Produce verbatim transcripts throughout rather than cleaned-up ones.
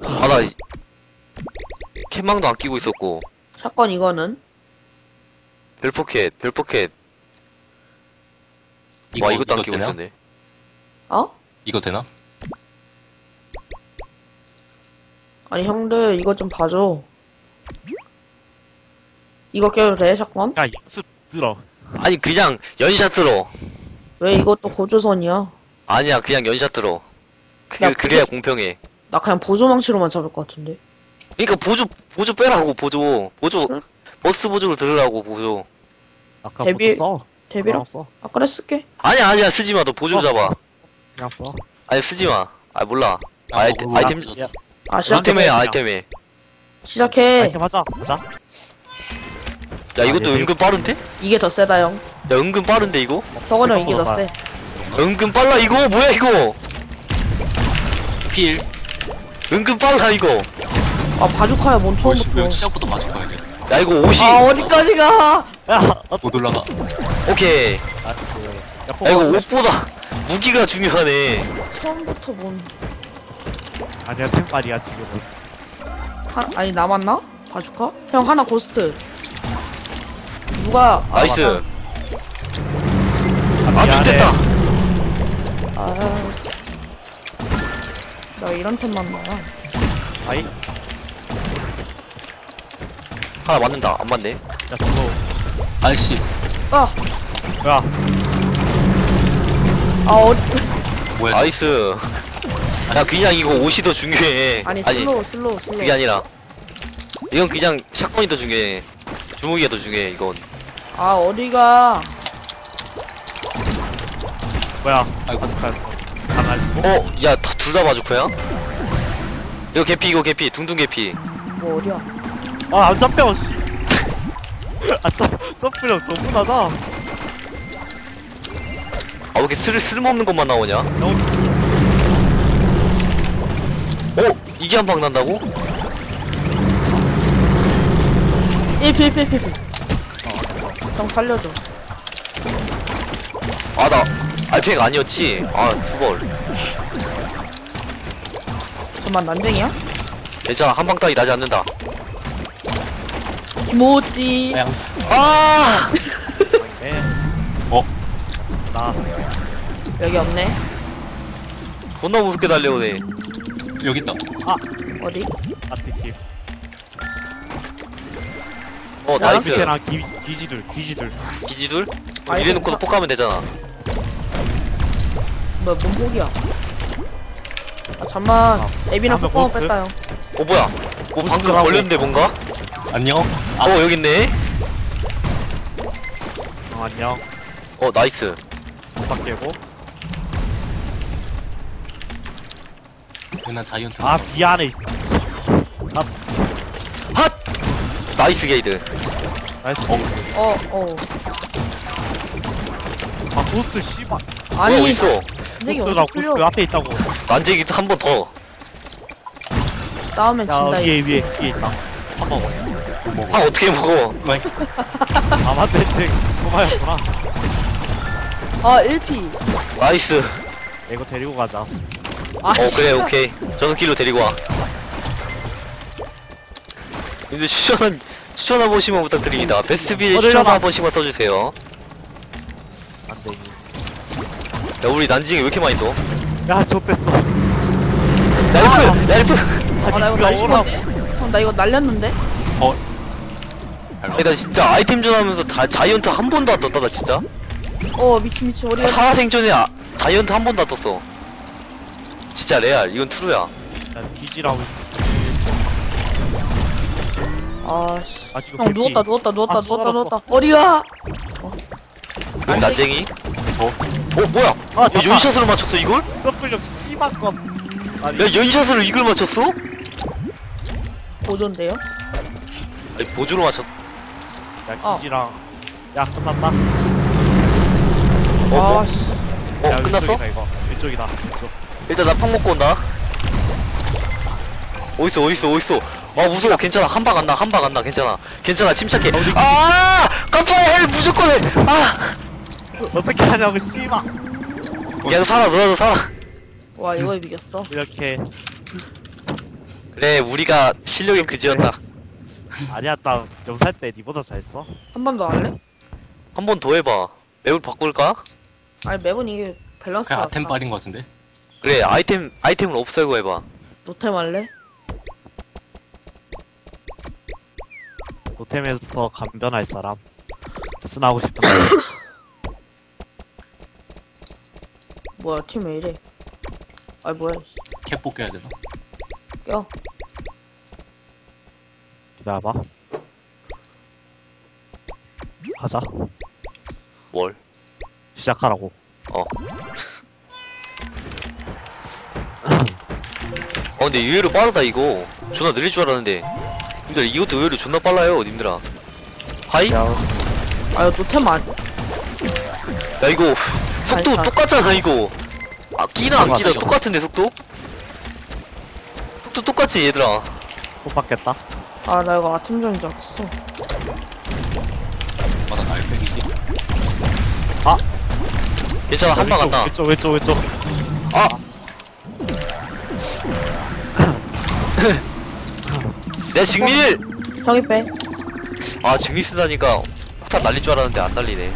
아, 나 캔망도 안 끼고 있었고. 사건 이거는? 별포켓, 별포켓. 이거, 와, 이것도 안 이거 끼고 되나? 있었네. 어? 이거 되나? 아니 형들 이거 좀 봐줘. 이거 껴도 돼 사건? 야, 습 들어. 아니, 그냥 연샷 들어. 왜 이것도 고조선이야? 아니야, 그냥 연샷 들어. 그, 야, 그래야 보조- 공평해. 나 그냥 보조망치로만 잡을 것 같은데. 그니까 보조, 보조 빼라고, 보조. 보조, 응? 버스 보조를 들으라고, 보조. 아까 데뷔- 써. 데뷔랑? 써. 아 그래 쓸게. 아니야, 아니야, 쓰지 마. 너 보조 어. 잡아. 그냥 써. 아니, 쓰지 마. 아, 몰라. 아, 아이템, 뭐, 아이템, 뭐, 야, 아 시작해. 아이템에, 그냥. 아이템에. 시작해. 아이템 하자. 하자. 야, 이것도 아, 얘 은근 빠른데? 이게 더 세다 형. 야, 은근 빠른데, 이거? 서건 형 이게 더 생각보다 세. 은근 빨라, 이거? 뭐야, 이거? 필. 은근 빨라, 이거. 아 바주카야 뭔 뭐, 시- 처음부터. 왜 시작부터 맞을 거야, 이제. 야, 이거 옷이. 아 어디까지 가? 야, 어, 못 올라가. 오케이. 아, 그, 야, 야, 이거 포가- 옷보다 무기가 중요하네. 처음부터 뭔? 아니야, 템빨이야, 지금은. 하, 아니 남았나? 바주카? 형 하나 고스트. 누가? 아, 나이스. 맞다. 아, 미안해. 좋됐다. 아, 나 이런 템만 나와. 아이, 하나 맞는다. 안 맞네. 야, 저거. 아이씨. 아, 야, 아 어디? 뭐야. 나이스. 야, 그냥 이거 옷이 더 중요해. 아니 슬로우 슬로우 슬로우. 그게 아니라. 이건 그냥 샷건이 더 중요해. 주무기가 더 중요해, 이건. 아 어디가? 뭐야. 아이고. 바스카였어. 강아지고. 어, 야, 둘 다 바주카야? 이거 개피, 이거 개피. 둥둥 개피. 뭐 어디야? 아, 안 잡혀, 씨. 아, 점, 점프력 너무 낮아. 아, 왜 이렇게 쓸, 쓸모없는 것만 나오냐? 너무, 어? 이게 한 방 난다고? 일 피 일 피 일 피. 형 살려줘. 아, 나, 알팽이가 아니었지? 아, 수벌. 잠만 난쟁이야? 괜찮아, 한 방 따위 나지 않는다. 김오찌. 그냥. 아! 네. 어? 나, 여기 없네. 존나 무섭게 달려오네. 여기 있다. 어디? 아티팀. 어, 나이스. 밑에랑 기, 기지들, 기지들. 기지둘? 아이고, 이래놓고서 사- 폭하면 되잖아. 뭐야 뭔 폭이야? 아 잠만. 에비랑 다음에 폭 고스트? 뺐다 형. 어, 뭐야? 뭐 방금 들어가고. 걸렸는데, 뭔가? 안녕? 아, 어, 여기 있네? 어, 안녕. 어, 나이스. 못 깨고. 난 자이언트. 아, 미안해. 아, 핫! 나이스 게이드. 나이스. 어 어. 아, 고스트, 씨발. 아니, 아니 어, 있어. 난쟁이 고스트가 어디 고스트 풀려? 앞에 있다고. 난쟁이 한 번 더. 싸우면 야, 진다. 위에, 이거. 위에, 위에 있다. 한 번. 아, 어떻게 먹어? 나이스. 아, 맞네, 쟤. 고마였구나. 아 일 피. 나이스. 야, 이거 데리고 가자. 아 어, 씨. 그래, 오케이. 저승길로 데리고 와. 근데 추천, 추천 한 번씩만 부탁드립니다. 베스트빌 어, 추천 내려놔. 한 번씩만 써주세요. 난쟁이. 야, 우리 난징이 왜 이렇게 많이 떠? 야, 좆됐어. 야, 엘프! 야, 엘프! 아 나 이거 니가 오라고. 날렸는데? 형 나 이거 날렸는데? 어? 아니, 나 진짜 아이템전 하면서 다, 자이언트 한 번도 안 떴다, 나 진짜. 어 미친 미친 어디가? 살아생전에 아, 자이언트 한 번도 안 떴어. 진짜 레알. 이건 트루야. 야, 기지라고. 아씨. 아, 지금 형 개피. 누웠다 누웠다 누웠다 아, 누웠다 쳐들었어. 누웠다. 어디가? 여기 난쟁이? 저? 어, 뭐야? 아, 야, 잠깐. 연샷으로 맞췄어, 이걸? 점프력 씨발건. 아니, 야, 연샷으로 이걸 맞췄어? 보존데요? 아니, 보조로 맞췄, 야, 어. 기지랑. 야, 끝났다. 어, 뭐? 아씨. 어, 야, 끝났어? 왼쪽이다, 이거. 왼쪽이다. 왼쪽. 일단 나 팡 먹고 온다. 어딨어, 어딨어, 어딨어. 아, 무서워. 괜찮아. 한 방 안 나, 한 방 안 나. 괜찮아. 괜찮아. 침착해. 아! 깜빡이야! 헬 무조건 해! 아! 어떻게 하냐고, 씨발. 야, 살아. 너라도 살아. 와 이거 이겼어. 이렇게. 그래 우리가 실력이 그지였다. 아니야, 나 영살 때 니보다 잘했어. 한 번 더 할래? 한 번 더 해봐. 맵을 바꿀까? 아니 매번 이게 밸런스가 그냥 아템 다- 빨인 것 같은데? 그래 아이템 아이템을 없애고 해봐. 노템 할래? 노템에서 감변할 사람. 순하고 싶은 사람. 뭐야 팀 왜 이래? 아이 뭐야 씨. 캡 뽑겨야 되나? 껴. 기다려봐. 하자. 뭘? 시작하라고. 어. 어 근데 의외로 빠르다 이거. 존나 느릴 줄 알았는데. 님들 이것도 의외로 존나 빨라요 님들아. 하이? 야, 아유 노템 안. 야 이거 속도 잘- 똑같잖아 이거. 아 끼나 안 끼나 맞아, 이거. 똑같은데 속도? 속도 똑같지 얘들아. 못 받겠다. 아 나 이거 아템 전인 줄 알았어. 맞아, 나 알백이지. 괜찮아 한 방 간다. 왼쪽, 왼쪽, 왼쪽. 아! 내 증밀! 형이 빼. 아 증밀 쓰다니까 폭탄 날릴 줄 알았는데 안 날리네.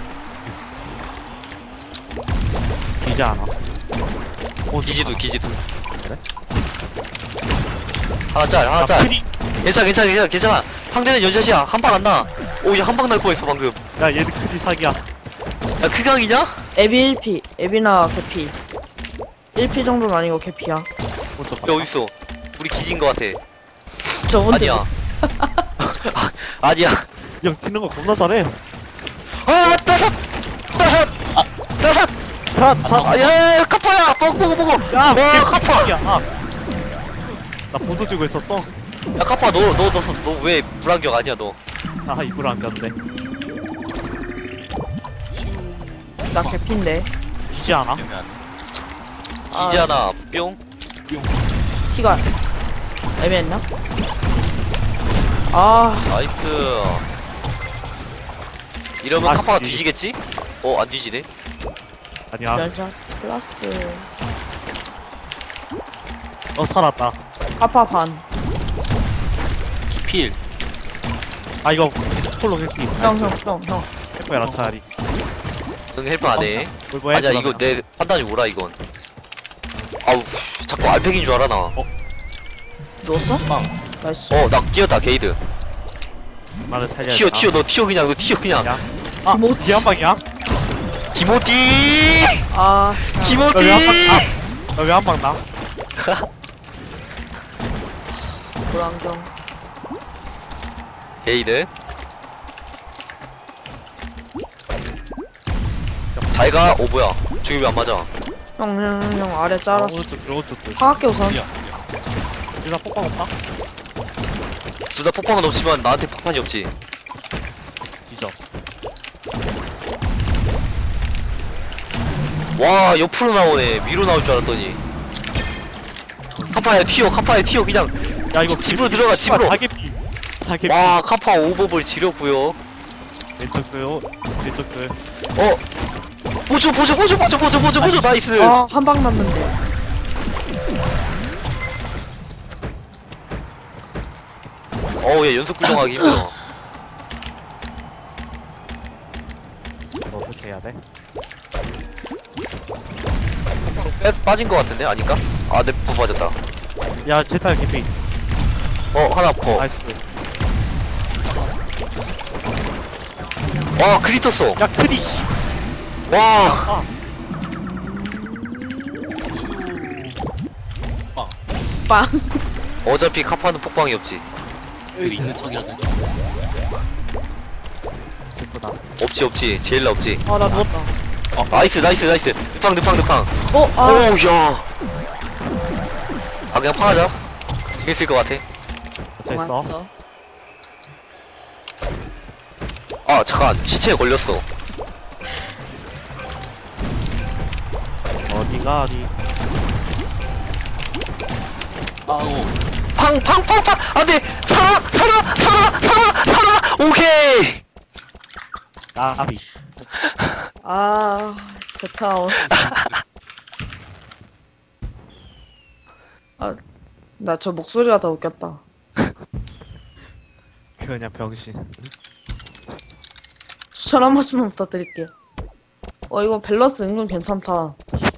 기지 않아. 어, 기지도 기지도. 그래? 하나 짤 하나 야, 짤. 프리. 괜찮아 괜찮아 괜찮아 괜찮아. 상대는 연샷이야. 한 방 안 나. 오 야 한 방 날 뻔했어 방금. 야, 얘는 크리 사기야. 야 크강이냐? 에비 일 피. 에비나 개피. 일 피 정도는 아니고 개피야. 오른쪽 야 어딨어? 우리 기진 거 같아. 저번에 아니야. 아, 아니야. 형, 튀는 거 겁나 잘해. 아 따삭 따삭 따삭. 야, 자, 아, 야, 야, 카파야! 먹어, 먹어, 먹어! 야, 와, 걔 카파! 야, 아. 나 보수 주고 있었어. 야, 카파, 너, 너, 너, 너 왜 불안경 아니야, 너? 아, 입으로 안 갔네. 나 개피인데. 기지 않아? 애매하네. 아. 기지 하나, 뿅. 피가 애매했나? 아 나이스. 이러면 아, 카파가 씨. 뒤지겠지? 어, 안 뒤지네. 아니야. 연샷 플러스 너 살았다. 아파 반. 필. 아, 이거 폴로 헬피. 형 형 형 형. 헬퍼야, 차라리. 응, 헬프 안 해. 뭘 뭐해? 아니야, 이거 내 판단이 뭐라, 이건. 아우, 자꾸 알팩인 줄 알아, 나. 어, 누웠어? 빵. 나이스. 나 끼었다, 게이드. 나를 살려야 튀어, 되나? 튀어, 너 튀어, 그냥, 너 튀어, 그냥. 야. 아, 김오지. 뒤한 방이야? 기모띠! 아 기모띠! 너왜한 방, 나? 너왜 한 방 나? 불안경. 게이드. 잘 가. 오, 뭐야. 저기 왜 안 맞아? 형형 형 아래 아, 잘랐어. 오른쪽, 오른쪽 둘. 파악게 우선. 뛰어. 둘다 폭방 없다? 둘 다 폭탄은 없지만 나한테 폭탄이 없지. 뒤져. 와 옆으로 나오네. 위로 나올 줄 알았더니. 카파에 튀어 카파에 튀어 그냥. 야, 이거 집으로 길- 들어가, 씨발, 집으로. 다개피. 다개피. 와 카파 오버볼 지렸고요. 왼쪽 둘, 오- 왼쪽 둘. 어 보조 보조 보조 보조 보조 보조 보조 나이스. 아한 방 났는데. 어얘 연속 구동하기 힘들어. 너 어떻게 해야 돼? 빼, 빠진 거 같은데 아닌가? 아내 부 빠졌다. 야, 제타 개피. 어 하나 퍼. 나이스. 와 크리 떴어. 야, 크리, 씨. 와 아, 빵. 어차피 카파는 폭방이 없지. 여기 있는 척이야. 슬프다. 없지 없지 제일라 없지. 아 나 누웠다. 어, 나이스 나이스 나이스. 늑팡 늑팡 늑팡. 어 아. 오우야. 아 그냥 파하자. 재밌을 것 같아. 어쩌있어? 맞죠. 아 잠깐 시체에 걸렸어. 어디가, 어디. 아우. 팡팡팡팡 안돼. 살아 살아 살아 살아 살아. 오케이. 까비. 아 제타운. 아 나 저 목소리가 더 웃겼다. 그냥 병신. 추천 한 번씩만 부탁드릴게요. 어, 이거 밸런스 은근 괜찮다.